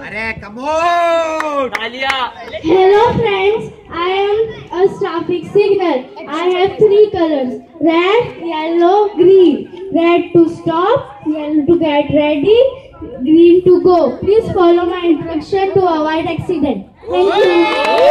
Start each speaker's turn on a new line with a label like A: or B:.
A: अरे come on!
B: Hello friends, I am a traffic signal. I have three colors: red, yellow, green. Red to stop, yellow to get ready, green to go. Please follow my instruction to avoid accident. Thank you.